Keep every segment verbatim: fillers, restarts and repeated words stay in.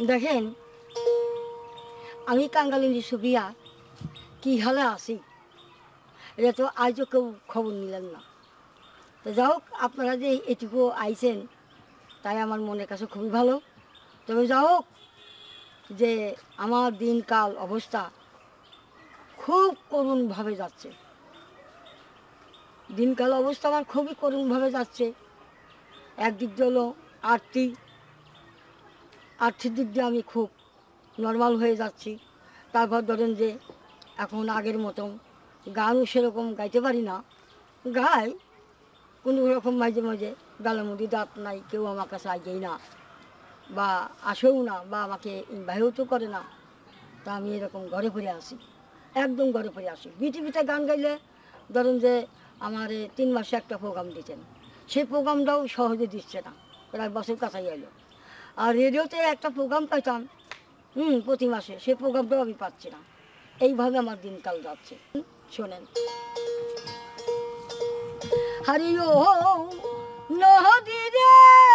দেখেন, আমি কাঙ্গালিনী সুবিয়া কী হালে আছি এটা তো আজও কেউ খবর নিলেন না। তো যাই হোক, আপনারা যে এটুকু আইছেন তাই আমার মনের কাছে খুবই ভালো। তবে যাই হোক, যে আমার দিনকাল অবস্থা খুব করুণভাবে যাচ্ছে। দিনকাল অবস্থা আমার খুবই করুণভাবে যাচ্ছে। একদিক দিয়ে হলো আর্থিক আর্থিক দিক দিয়ে আমি খুব নর্মাল হয়ে যাচ্ছি। তারপর ধরেন যে এখন আগের মতন গানও সেরকম গাইতে পারি না। গাই কোনো রকম মাঝে মাঝে গালামুড়ি দাঁত নাই, কেউ আমার কাছে আগেই না বা আসেও না বা আমাকে ইনভাইটও তো করে না। তা আমি এরকম ঘরে পড়ে আসি, একদম ঘরে পড়ে আসি। বিটিভিতে গান গাইলে ধরেন যে আমার তিন মাসে একটা প্রোগ্রাম দিতেন, সেই প্রোগ্রামটাও সহজে দিচ্ছে না, প্রায় বছর কাছাই এলো। আর রেডিওতে একটা প্রোগ্রাম পাইতাম হুম প্রতি মাসে, সেই প্রোগ্রামটাও আমি পাচ্ছি না। এইভাবে আমার দিনকাল যাচ্ছে। শোনেন, হারিও নদী রে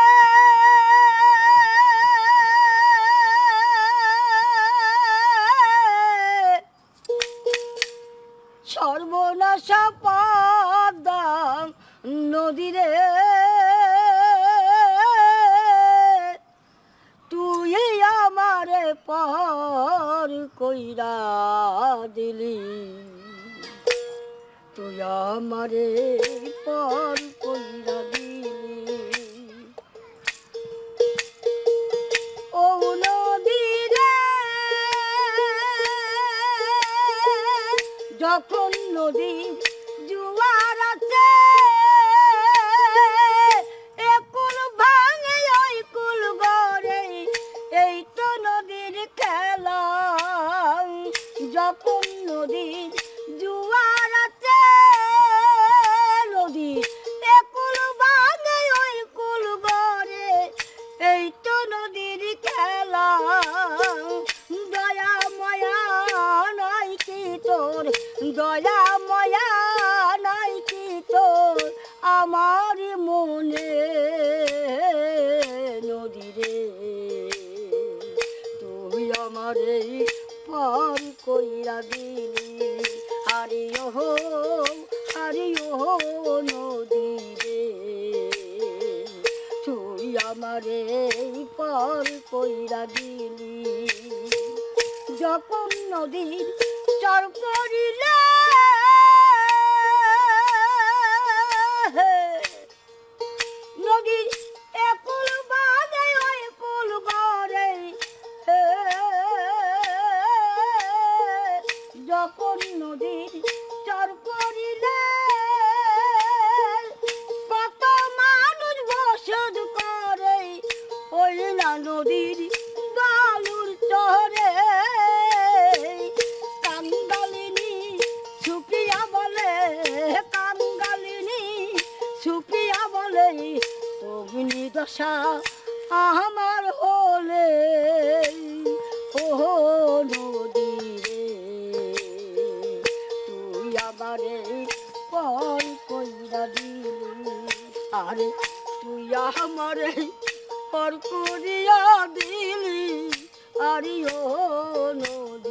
সর্বনাশা পদ্মাম নদী রে, তুই আমারে পর কইরা দিলি, তুই আমারে পর কইরা দিলি। ও নদী রে, যখন নদী জুয়ার আছে একুল ভাঙে ওই কুল গড়ে, এই তো নদীর খেলা। যখন নদীর জুয়ার আছে নদী একুল ভাঙে ওই কুল গড়ে, এই তো নদীর খেলা। দয়া ময়া নাই কি তোর, দয়া ময়া নাই কি তোর আমার মনে নদী রে, তুই আমারে পার কইরা দিলি। হারিও হারিও নদী রে, তুই আমারে পার কইরা দিলি। যখন নদীর চর করিলে নদীর একুল বাঁধে ওই কুল গড়ে, যখন নদীর চর করিলে কত মানুষ বসত করে ওই না নদীর বালুর চরে। কাঙ্গালিনী সুপ্রিয়া বলে, কাঙ্গালিনী সুপ্রিয়া বলে, অগ্নি দশা আমার হলে ও নদী রে, তুই আমারে পর কইরা দিলি। আরে তুই আমারে পর করিয়া দিলি, আরে ও নদী।